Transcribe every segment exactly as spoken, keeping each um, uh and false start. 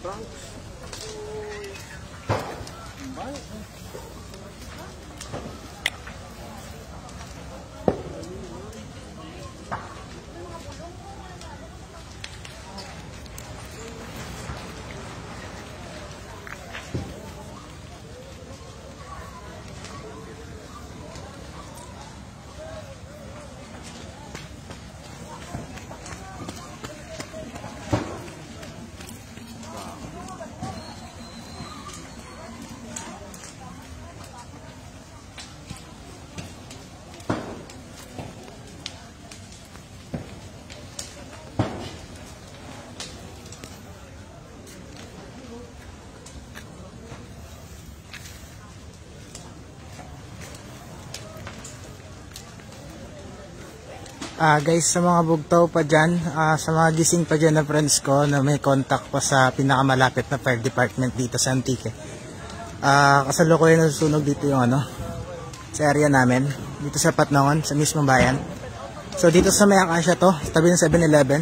Ah, guys, sa mga bugtaw pa dyan, ah, sa mga gising pa dyan na friends ko na may contact pa sa pinakamalapit na fire department dito sa Antique. Ah, kasalukuyan nasusunog dito yung ano, sa area namin, dito sa Patnongon, sa mismong bayan. So dito sa may Acacia to, tabi ng seven eleven.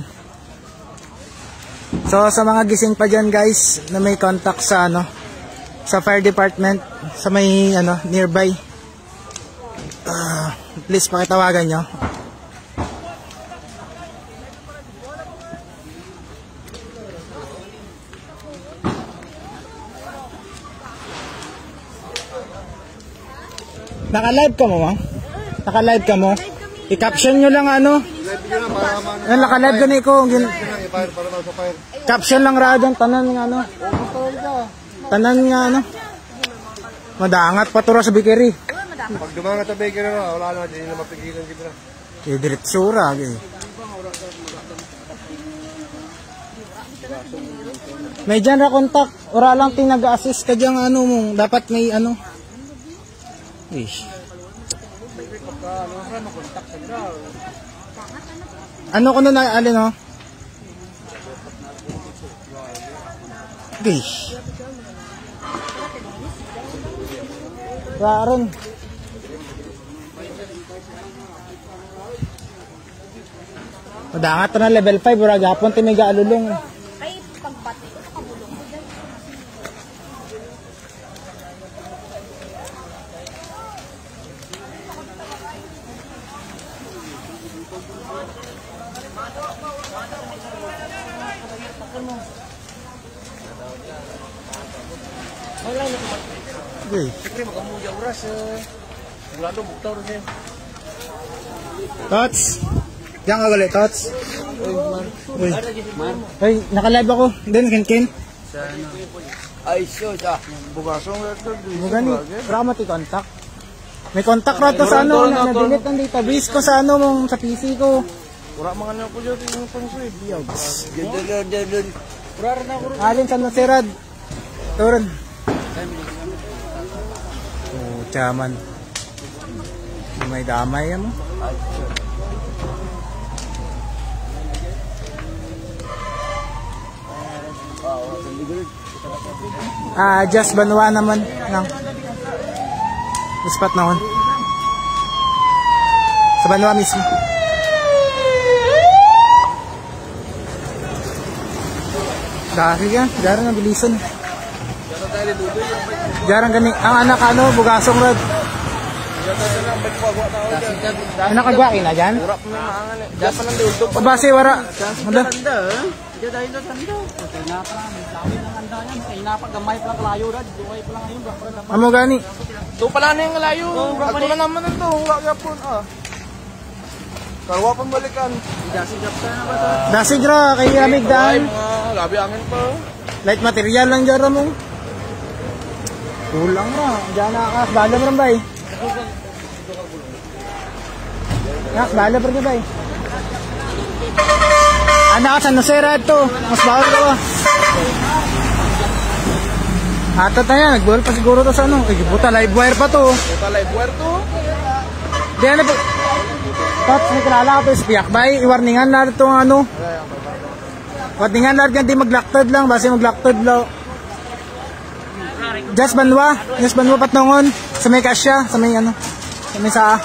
So sa mga gising pa dyan guys, na may contact sa ano, sa fire department, sa may ano, nearby, ah, please pakitawagan nyo. Naka-live ka mo, ma? Naka-live ka mo? I-caption nyo lang ano? Yan, naka-live ka na ko. Caption lang ra dyan, tanan nga ano. Tanan nga ano. Madangat, paturo sa bakery. Pag dumangat sa bakery na, wala na, hindi na mapigilan kita. I-diretsura, gano'n. May dyan ra kontak. Ora lang ting nag-assist ka dyan ano mong. Dapat may ano. Ish. Ano ko na na alin no? Ish. Raron. Madangat na level five ura gapon ti may gaalulong. Ay pagbati ko kabulong. Okay. Sikri makamuja oras eh. Sigurado buktaw rin. Tots. Diyan ka gali, Tots. Uy, man. Uy, naka-live ako. Then, Ken-Ken. Ay, sus ah. Bugasong ito. Bugani, para ka mati-contact. May contact ra to sa ano, na na-delete ang database ko sa ano mong sa P C ko. Wala mga na ko dyan yung pang-sweet. Alin sa nasirad. Turun. Oh, chaman. May damay mo. Ah, just Banwa naman ng spot na on. Sa Banwa mismo. Dari ka, dari na bilisan. Jarang gani ang anak ano, bugasong rod. Anak kagwa ina diyan. Urap na maangan eh. Diyan pa lang diutok. Base wara. Ano? Diyan dahil na tanda. Kaya pa lang, dami ng handa yan. Kaya na pa gamay pa lang kalayo rad. Duway pa lang ngayon. Amo gani. To pala na yung layo. Ako na naman ito. Hura gapon ah. Karwa pang balikan. Dasig na ba to? Dasig ra kay amig daan. Gabi angin pa. Light material lang dyan mo. Kulang ra. Diyan na ka. Bala mo rin bay. Nak, bala pa rin bay. Anak, sa nasera ito. Mas bawal ka ba? Atat na yan. Nag-buwal pa siguro to sa ano. Eh, buta live wire pa to. Buta live wire to. Diyan na po. Tots, may kilala ka to. Spiyak bay. Iwarningan na ito ang ano. Warningan na rin yan. Di maglaktad lang. Basi maglaktad lang. Just Banwa. Just Banwa Patnongon. Sa may Acacia. Sa may ano. Sa may saa.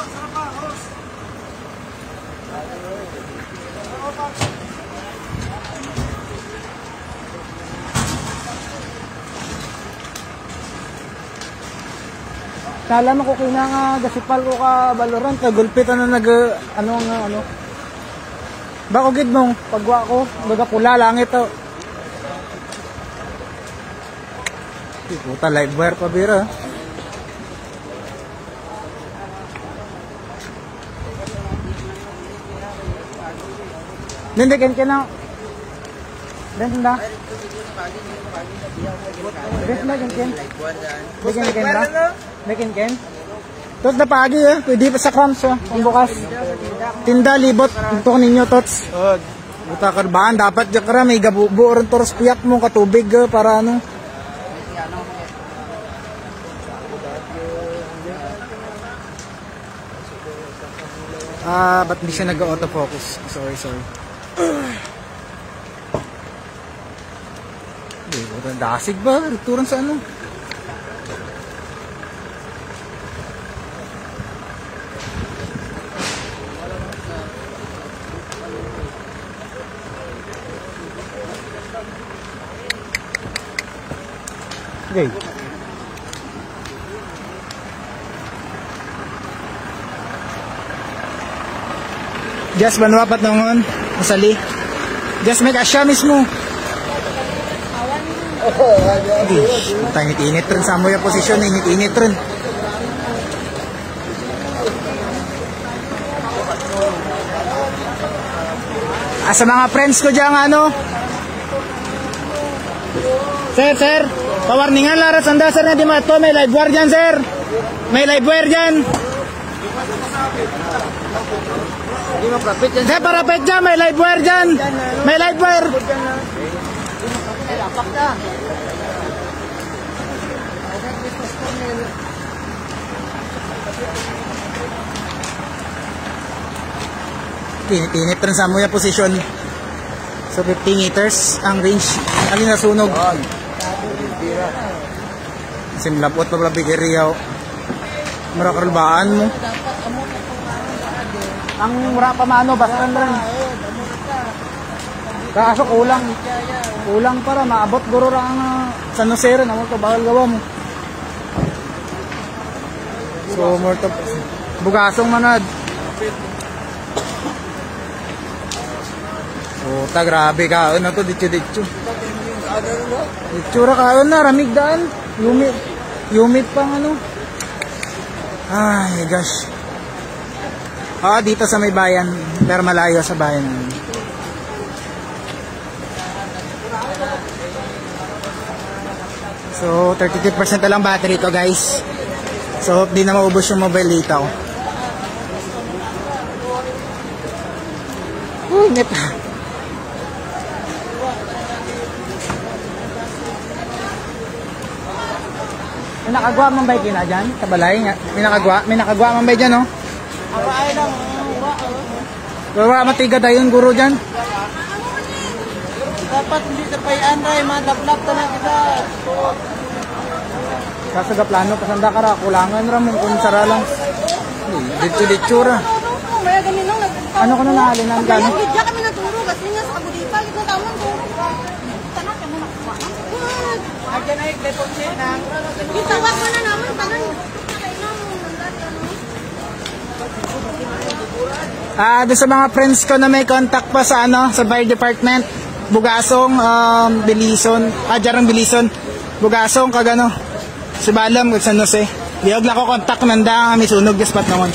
Nala mo ko kina nga gasipal ko ka Valorant, kagulpit ano nag ano nga ano. Bako gid mong pagwa ko, baga pula langit to. Di puta live wire pa bira. Nindikin ka na. Dan senda. Bes na ken ken. Bikin ken ra. Bikin ken. Tot na pagi eh, pwede pa sa crumbs ah, kung bukas. Tinda libot ito ninyo tots. Buta karbahan dapat jak ra may gabubo ron toros piyak mo katubig eh, para ano. Ah, ba't di siya nag-autofocus? Sorry, sorry. Hindi ko na dasig ba? Rituran sa ano? Okay. Just manuwapat nongon, masali. Just make asya mismo. Puta, init-init rin sa mo yung posisyon, init-init rin. Ah, sa mga friends ko dyan, ano? Sir, sir, pawarningan laras anda, sir, na di mato, may live wire dyan, sir. May live wire dyan. Sir, parapet dyan, may live wire dyan. May live wire. Tinit-tinit rin sa mo yung posisyon. So fifty meters ang range. Alin na sunog? Simlapot pa pala bigiriyaw. Marakarulbaan mo. Ang mura pa mano, basaran rin. Kaso kulang. Kulang para maabot guro ra ang uh, San Jose rin. Amo to bawal gawa mo. So more to bugasong manad. So ta grabe ka ano to dityo dityo. Dityo ra kaon na ramig daan. Yumit. Yumit pang ano. Ay gosh. Ah, dito sa may bayan, pero malayo sa bayan. So, thirty-two percent na lang battery to, guys. So, hope di na maubos yung mobile dito. Uy, net. May nakagwa mong bay kina dyan? Sa balay? May nakagwa? May nakagwa mong bay dyan, no? Awaay lang. Wala matiga dayon guro dyan. Dapat hindi sa payan ray, madaplap ta na kita. Kaso ga plano pasanda ka ra, kulangan ra mong kung sara lang. Dito dito ra. Maya ganin lang. Ano ko na nahalinan ka, no? Diyan kami naturo. Kasi nga sa Agudipal. Ito tamang turo. Tanak kami nakuha. Ayan ay klepon siya na. Itawag mo na naman. Tanan. Ah, doon sa mga friends ko na may contact pa sa ano, sa fire department, Bugasong, um, Bilison, ah, Jarang Bilison, Bugasong, kagano, si Balam, kag San Jose. Diog lang ko contact nanda, may sunog yung spot naman.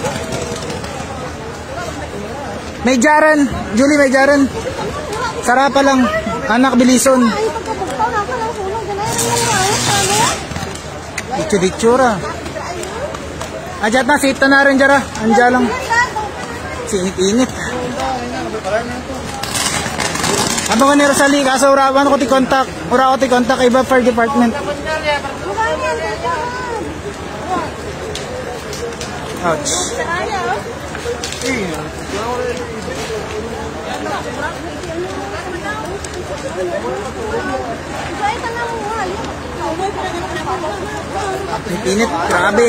May Jaran, Julie, may Jaran. Sarapa lang, anak Bilison. Ay, pagkabugtaw na ako lang sunog. Ganun. Ditsura. Ajat na, sita na rin, Jara. Anja lang. Sinit-init. Abang ka ni Rosalie, kaso urawan ko ti contact. Ura ko ti contact iba fire department. Ouch. Init, grabe.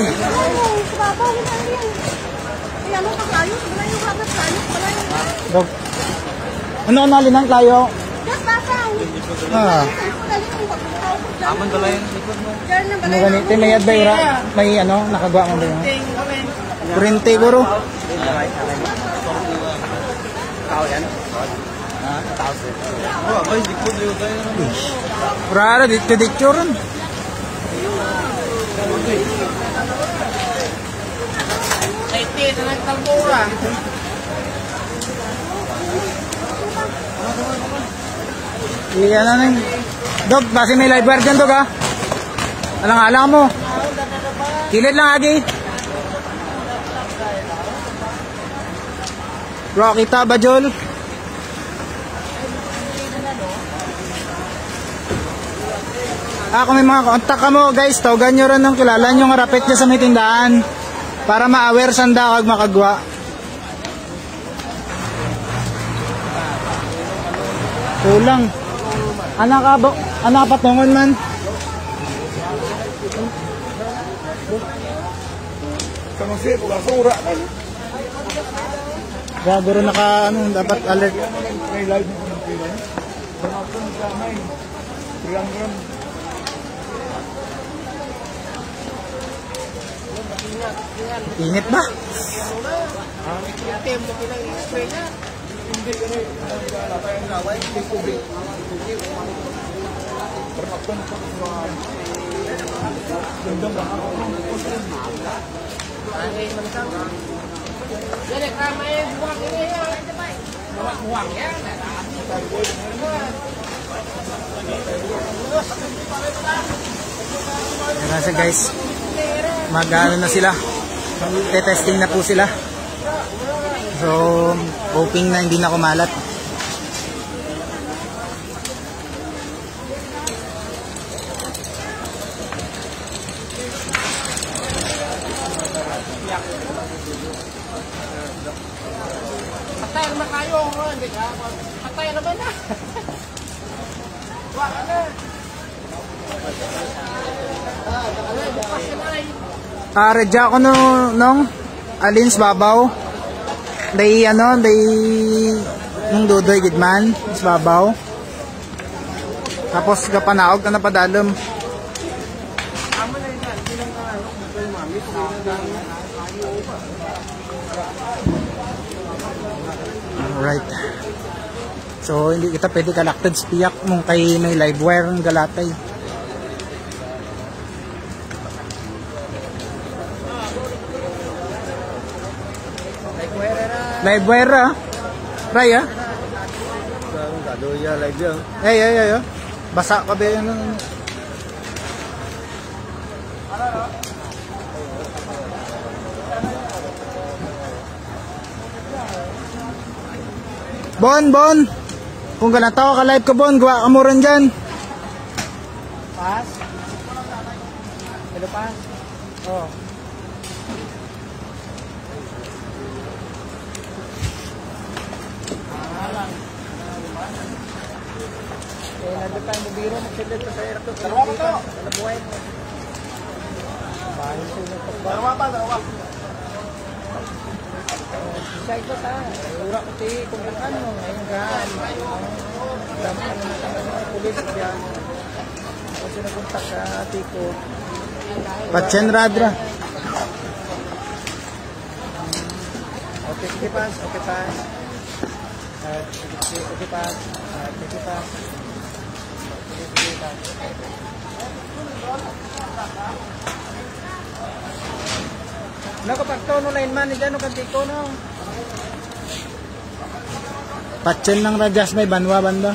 Dog. Ano na linang tayo? Ah. Aman tuloy yung likod mo. Ano ganito? May adbayra? May ano? Nakagawa mo ba yun? Kurente, guro. Tao yan? Ah, tao sir. Oh, ay, likod yun tayo. Rara, dito dito rin. Iti, na nagtalbura. Iya na nang. Dog, base may live wire dyan, dog, ha? Alang-alang mo. Kilid lang, Agi. Bro, kita ba, Jol? Ah, kung may mga kontak ka mo, guys, tawagan nyo rin ng kilala nyo nga rapit dyan sa may tindahan para ma-aware sanda kag makagwa. Kulang. Anak ka ba? Anak ka patungon man? Kamusi, pulasura. Gaguro naka, ano, dapat alert. May live mo ng pila. Pangapon sa may. Ilang gram. Init ba? Yan kasi guys, mag-ano na sila, te-testing na po sila. So, hoping na hindi na kumalat. Patay naman kayo. Patay naman na. Wala na. Ah, redya ko no, nung alins babaw. Day ano, day nung dudoy gidman, is babaw. Tapos kapanaog ka na padalom. Alright. So hindi kita pwede kalakted spiyak mong kay may live wire ng galatay. Live wire ah. Ray ah. Gado ya live ya. Ay ay ay. Basa ka ba yun? Bon, Bon. Kung ganataw ka live ka, Bon, gawa ka mo rin dyan. Pas. Hello, pas. Oh. Eh, nandun tayo mo biro, magsilid sa sayar to. Dalawa pa to. Dalabuhay mo. Bahay sila to. Dalawa pa, dalawa. Isa ito ta. Ura ko ti kung kakan mo. Ngayon gaan. Dami ka naman sa pulis yan. Ako sinapuntak sa tiko. Patsen Radra. Okay, sige pas. Okay pas. Okay pas. Okay pas. Nakapagto no line man ni Jano kantiko no. Patsen ng Rajas may banwa banda.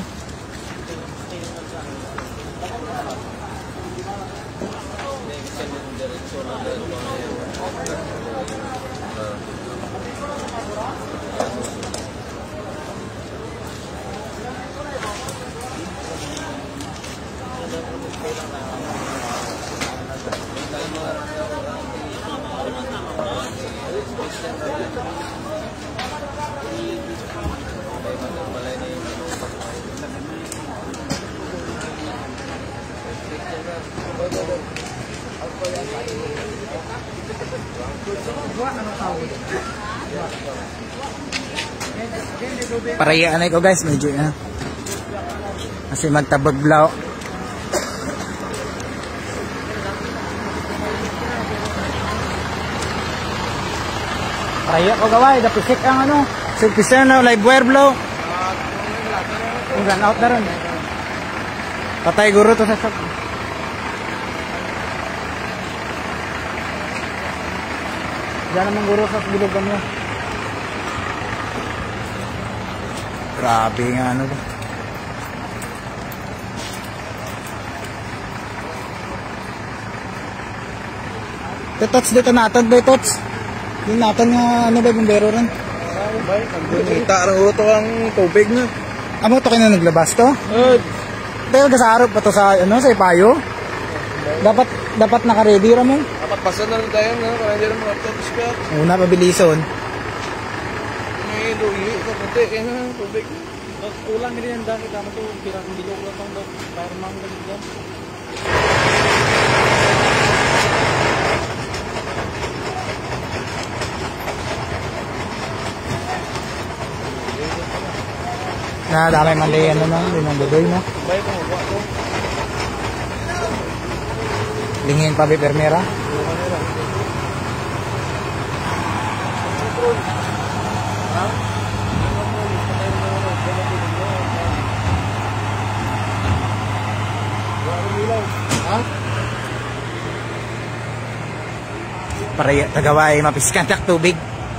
Parayaan ko guys, medyo yan. Kasi magtabaglaw. Kaya ko gaway, dapisik ang ano. Sipisa na, live wire blow. Ang run out na ron. Patay guro to sa shop. Diyan naman guro sa bilugan niya. Grabe nga ano ba. Tots dito natin ba tots? Yung natin nga ano ba bumbero rin? Kita ang uto ang tubig na. Amo to kayo na naglabas to? Uh, Pero kasarap pa to sa ano sa ipayo? Dapat dapat naka-ready ra mo. dapat pasan na tayo na para hindi naman tapos ka. Una pabilison. May luwi ka puti kaya na tubig. Kulang din ang dami kamo to pirang bilog lang pang daw para mang ganyan. Na dami man din ano no, din ang budoy no. Bay ko wa to. Lingin pa bi permera. Para tagawa ay mapiskan tak tubig.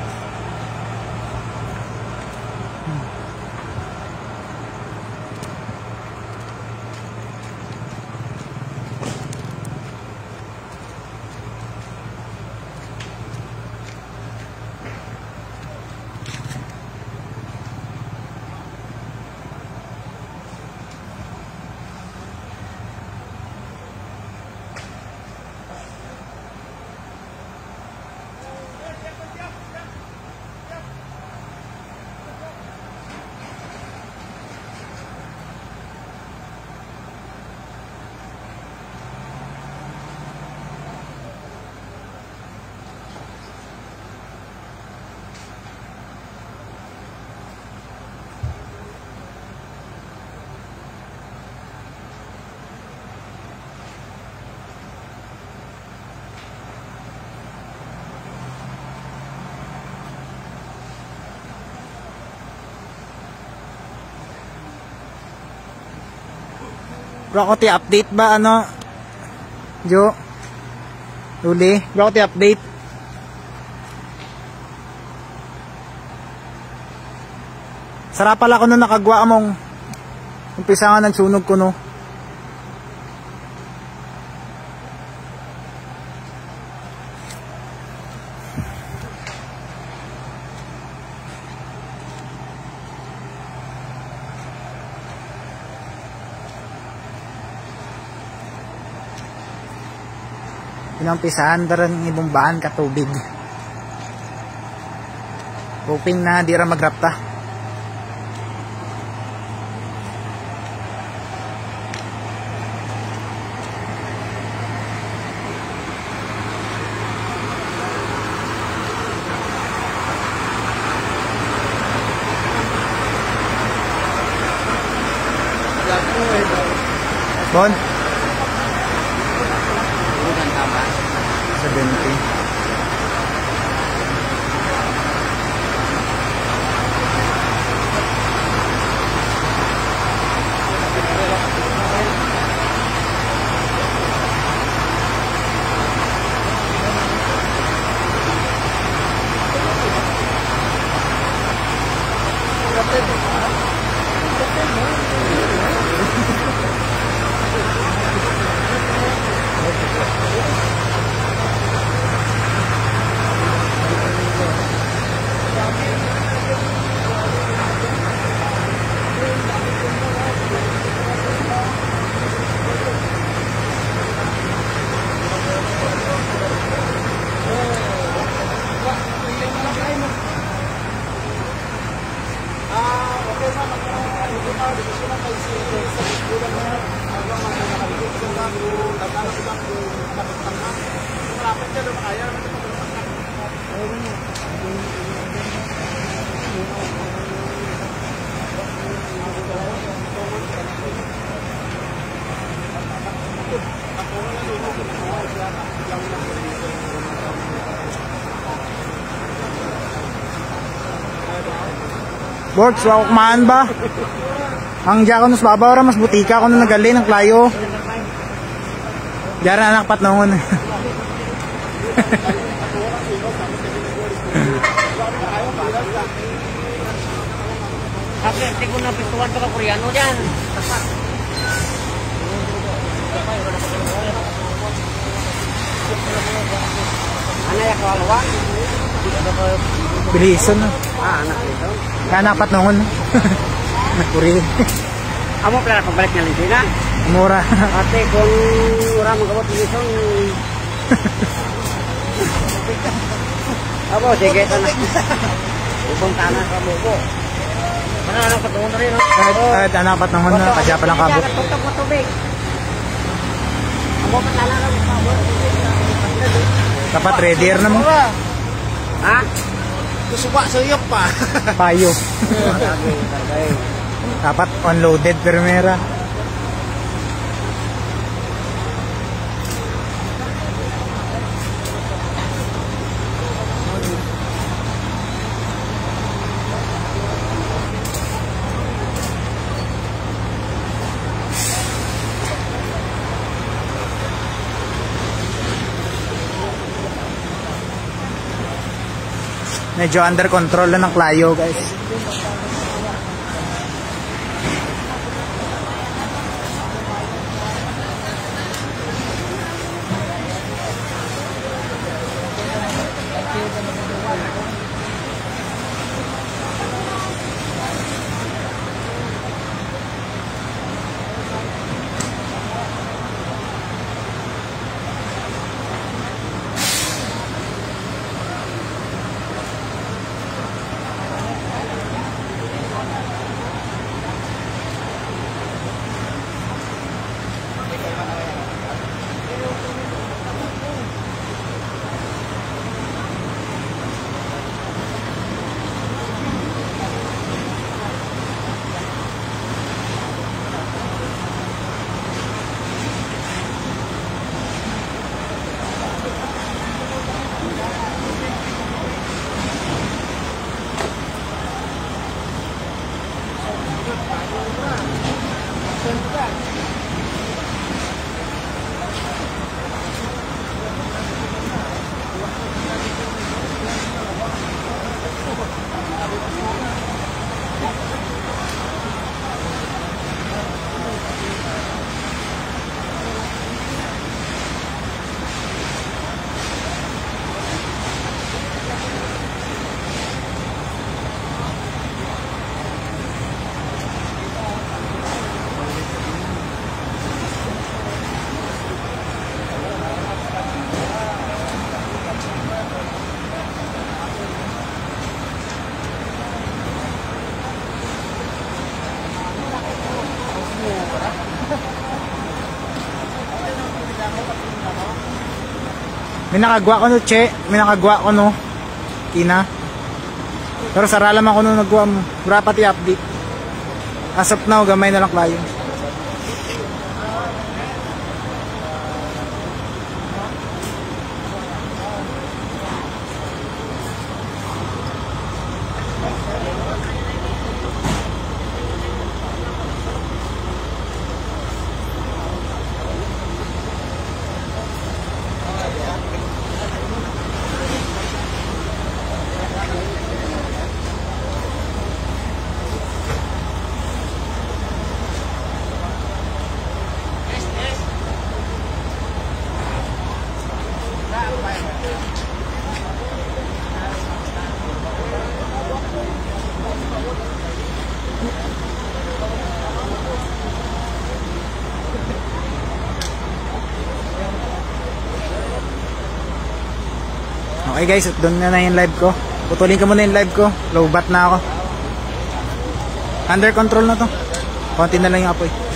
Bro, ko ti update ba ano? Jo. Uli, bro, ko ti update. Sarap pala ko nung nakagwa mong umpisa nga ng sunog ko no. Pinampisahan daran ibumbaan ka tubig. Hoping na di ra magrapta. Bon. seventy. Borts, wako kumaan ba? Ang diya ko nus babaw ra mas butika ko na nagali ng klayo. Diyan na anak patnongon. Tapi hindi ko na pituan to ka Koreano diyan. Ano ya kawalawa? Bilisan na. Ah, anak nito. Kaya anak patnongon. Nakuri. Amo pala pabalik na lang na. Mura. Ate kung mura magabot dito. Abo sige ta na. Ubong tanan sa buko. Mana anak patnongon na rin. Kahit, kahit anak patnongon na, kadya pa lang kabot. Tutok mo tubig. Amo patala lang sa Dapat ready na mo. ha? Kusuba sa iyok pa. Payo. Dapat unloaded primera. Medyo under control na ng klayo, guys. May nakagwa ko no, che. May nakagwa ko no. Kina. Pero saralam ako no nagwa mo. Wala pati update. As of now, gamay na lang klayo. Okay guys, doon na na yung live ko. Putulin ko muna yung live ko. Low bat na ako. Under control na to. Konti na lang yung apoy.